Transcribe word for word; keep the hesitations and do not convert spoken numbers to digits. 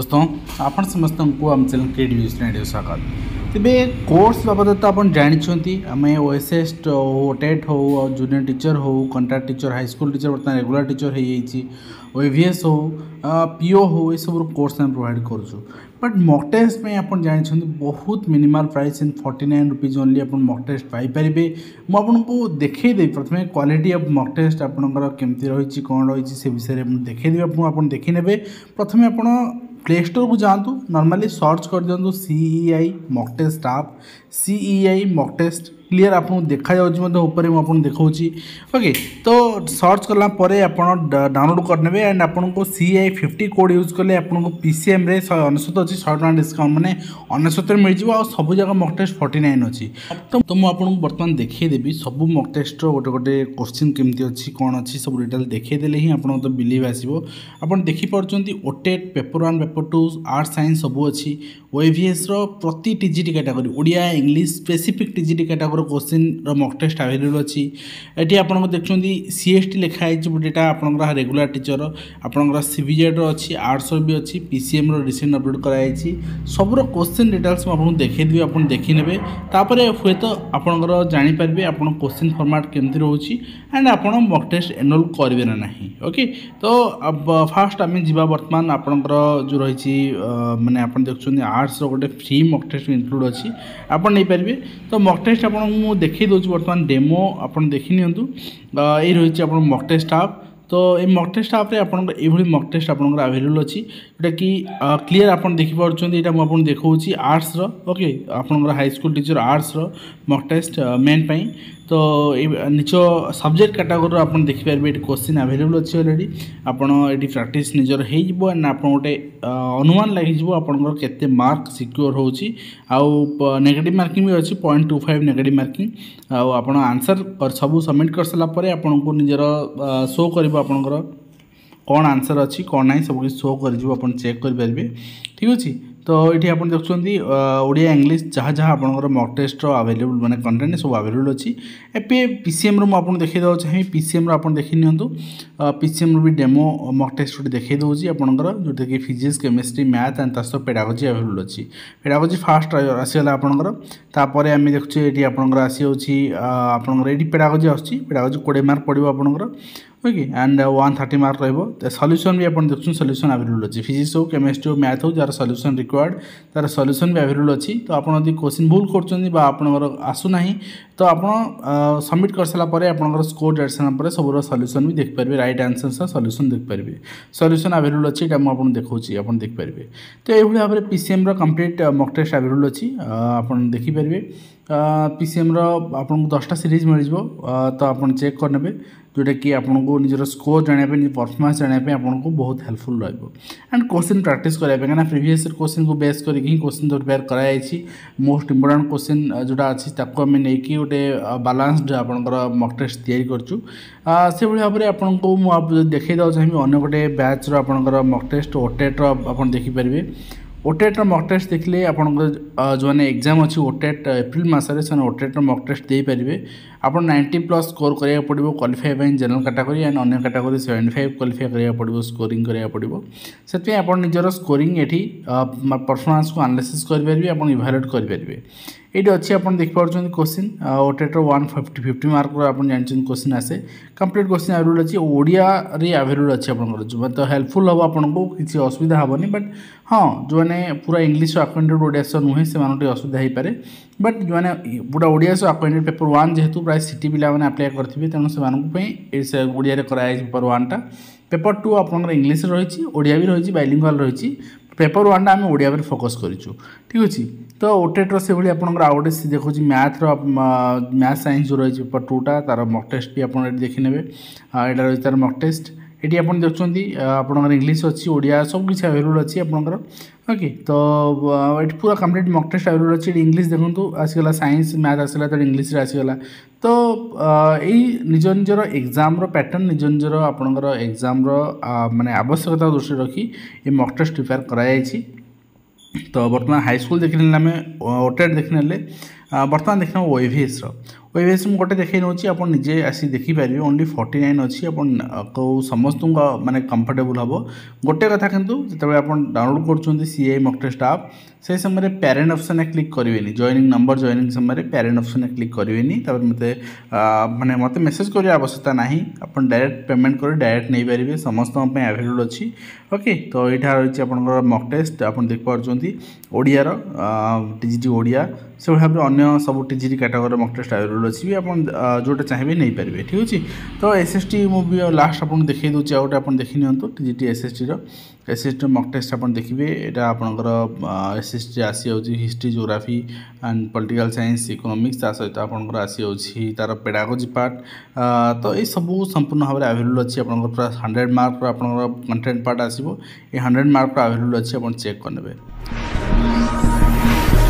दोस्तों आपण समस्त को आम चैनल क्रिएटिव वीडियो स्वागत। तेबे कोर्स बाबद तो आप जानते आम ओएसएस हो टेट हो जूनियर टीचर हो contract teacher high school teacher बर्तमान रेगुलर टीचर हो ओएवीएस हो पीओ हो ये सब कोर्स आम प्रोवाइड करूँ। बट मॉक टेस्ट में आप जानते बहुत minimal price in forty nine rupees only आप मॉक टेस्ट पाइपर। मुझे देखईदेवी प्रथम क्वालिटी ऑफ मॉक टेस्ट आपंकर केमती रही कौन रही से विषय में देखईदेवी आप देखी ने। प्रथम आप प्ले स्टोर को जातु नॉर्मली सर्च कर दिंतु CEI mock test staff CEI mock test clear आपको देखा ऊपर मुझे देखा ओके। तो सर्च कला आप डाउनलोड करने एंड आपको सीआई फिफ्टी कोड यूज कले आपको पीसीएम रे अनशत अच्छी शहे टाँग डिस्काउंट मैंने अनशत मिल जाए सब जगह मॉक टेस्ट फोर्टी नाइन अच्छी। तो तो मुझे बर्तमान देखईदेवी सब मॉक टेस्ट गोटे गोटे क्वेश्चन केमती अच्छी कौन अच्छी सब डिटेल देखईदेले ही आपको तो बिलीव आसो। आप देखिपुं OTET paper one paper two art science सब अच्छी ओएवीएस प्रति TGT category Odia English specific TGT category question mock test available अच्छी। ये आपको देखते सीएसटी लिखाई गोटेटा आपंकर रेगुलर टीचर आपंकर सीबीजेड अच्छी आर्ट्स भी अच्छी पीसीएम रिसेंट अपलोड कराई सबूर क्वेश्चन डिटेल्स मुझे देखईदेवी आप देखी ने। हे तो आपंकर जानीपारे आप क्वेश्चन फॉर्मेट केमती रोचे एंड आप मॉक टेस्ट एनरोल करेंगे ना नहीं ओके। तो अब फास्ट आम जा बर्तमान आपंकर जो रही माने आप देखते आर्ट्स गोटे फ्री मॉक टेस्ट इनक्लूड अच्छी आप नहीं पारे। तो मॉक टेस्ट आप देखी दूसरी बर्तमान डेमो आप देखी नियंतु ये रही आप मॉक टेस्ट आप। तो ये मॉक टेस्ट आप ये मॉक टेस्ट आपंकर अवेलेबल अच्छी जोटा कि क्लीयर आप देखिपुं यहाँ मुझे देखा आर्ट्स ओके आपंकर high school teacher arts mock test मेन पाई। तो निज सब्जेक्ट कैटेगोरी आप देखिपारे ये क्वेश्चन अवेलेबल अच्छी अलरेडी आपड़ ये प्रैक्टिस निजर हो एंड आप गोटे अनुमान लगे आपंकर केते मार्क सिक्योर होची आउ नेगेटिव मार्किंग भी अच्छी point two five negative marking आप आंसर सब सबमिट कर सारापर आपको निजर शो कर आपंकर कौन आंसर अच्छी कौन ना सब किसी शो कर चेक करेंगे ठीक अच्छे। तो ये आप देखुं ओडिया इंग्लिश जहाँ जहाँ आपंकर मॉक टेस्ट अवेलेबल माने कंटेंट सब अवेलेबल अच्छी। ए पीसीएम रो मुझे देखई देवा चाहिए पीसीएम रो आप देखी नियंतु पीसीएम रो भी डेमो मॉक टेस्ट गोटे देखई दूसरी आपंकर जोटा कि फिजिक्स केमिस्ट्री मैथ एंड तास पेडागोजी अवेलेबल अच्छी। पेडागोजी फास्ट आसीगला आपंकर तापर आम देखुचे ये आपंकर आसी आपंकर ये पेडागोजी आसी पेडागोजी कोड़े मार्क पड़ो आपंकर okay and one thirty mark रही सल्यूशन भी आप देखते सल्यूशन अवेलेबल अच्छी फिजिक्स हो केमिस्ट्री हो मैथ हो जार सल्यूशन रिक्वायर्ड तार सल्यूशन भी अवेलेबल अच्छी। तो आप क्वेश्चन भूल कर आसुना तो आप सबमिट कर सारापर आप स्कोर जाट सारापर सब सल्यूशन भी देखिपारे राइट आंसर सल्यूशन देखिपारे सल्यूशन अवेलेबल अच्छी आपको देखा आप देखिपारे। तो ये भाव में PCM complete mock test available अच्छी आप देखिपारे पीसीएम आपको दसटा सीरीज मिल जाए। तो आप चेक करने जोटा कि आपको निजर स्कोर जानापी परफॉर्मेंस जानापी आपको बहुत हेल्पफुल रही एंड क्वेश्चन प्रैक्टिस कराया कहीं प्रीवियस क्वेश्चन को बेस करके क्वेश्चन तो प्रिपेयर कराई मोस्ट इंपोर्टेंट क्वेश्चन जोटा अच्छी ताको आम नहीं गोटे बालान्सड आपंकर मॉक टेस्ट तैयारी करचु से भाव में आपको मुझे देखई देवा चाहिए अन्य गोटे बैच आपंकर मॉक टेस्ट ओटेट आप देखिपारे। ओटेट मॉक टेस्ट देखले आप जो मैंने एग्जाम अच्छी ओटेट एप्रिल मसरे से ओटेट मॉक टेस्ट दे पारे आप नाइंटी प्लस स्कोर करा पड़ो क्वालिफाई जनरल कैटेगरी एंड अन्य कैटेगरी सेवेंटी फाइव क्वालिफाई करा पड़ो स्कोरिंग करा पड़ो से आप निजर स्कोरिंग ये परफॉर्मेंस को एनालिसिस करेंगे आप इभालुएट करेंगे। ये अच्छी आप देखिपुं question OTET one fifty fifty mark आप जानते क्वेश्चन आसे कंप्लीट क्वेश्चन अवेलेबल अच्छी ओडिया रे अवेलेबल अच्छी आप तो हेल्पफुल हम आपको किसी असुविधा हेनी। बट हाँ जो मैंने पूरा इंग्लिश अक्वेंटेड ओडिया सह नुहे से असुविधा हो पाए बट जो मैंने पूरा ओडिया सह अक्वेंटेड पेपर वन जेहेतु प्राय सिटी पिला अप्लाई करेंगे तेणु से ओडिया कराई पेपर वन टा पेपर टू आप इंग्लिश रही ओडिया भी रही बाइलिंगुअल रही पेपर वन आम ओडिया पर फोकस करूँ ठीक अच्छे। तो ओटेट्र से भाई आपंकर आउ गए देखो मैथ्र मैथ साइंस जो रही पेपर टूटा तार मॉक टेस्ट भी आप देखी ने यहाँ रही तार मॉक टेस्ट ये आप देखते आपंकर इंग्लिश अच्छी ओडिया सब किसी अवेलेबल अच्छी आपंकर ओके। तो ये पूरा कंप्लीट मॉक टेस्ट अवेलेबल अच्छी इंग्लिश देखो आसीगला साइंस मैथ आसला तो इंग्लिश आसीगला। तो यही निज निजर एग्जाम पैटर्न निज निजर आपंकर एग्जाम माने आवश्यकता दृष्टि रखी ये मॉक टेस्ट प्रिपेयर कराई। तो बर्तमान हाई स्कूल देखने आम ओटेट देखने बर्तमान देखना ओएवीएस ओएस मु गोटे देखई नौची आप निजे आसी देखिपारे ओनली फोर्टी नाइन अच्छी आप समस्त माने कंफर्टेबल हम गोटे कथा किंतु जो आप डाउनलोड कर सीआई मॉक टेस्ट आप से समय पेरेंट ऑप्शन क्लिक करेंगे जॉइनिंग नंबर जॉइनिंग समय पेरेंट ऑप्शन क्लिक करेंगे मत माने मत मेसेज कर आवश्यकता ना आप डायरेक्ट पेमेंट कर डायरेक्ट नहीं पारे समस्त अवेलेबल अच्छी ओके। तो यहाँ रही आपंकर मॉक टेस्ट आप देखिपुंट ओडियार टीजीटी ओडिया से भाव में अन्य सब TGT category mock test available अच्छी आप जोटा चाहिए नहीं पारे ठीक अच्छे। तो एसएसटी मुझे लास्ट आपको देखी दूसरी आउटे आप देखी नियंतु टीजीटी एसएसटी रो एसएसटी मॉक टेस्ट आप देखिए यहाँ आपंकर एसएसटी आसी जाऊँगी history geography and political science economics ता सहित आपंकर आसी जाऊँगी तार पेडागोजी पार्ट तो ये सब संपूर्ण भाव में अवेलेबल अच्छी आप पूरा हंड्रेड मार्क आप कंटेंट पार्ट आसो ये हंड्रेड मार्क अवेलेबल अच्छी आप चेक करने।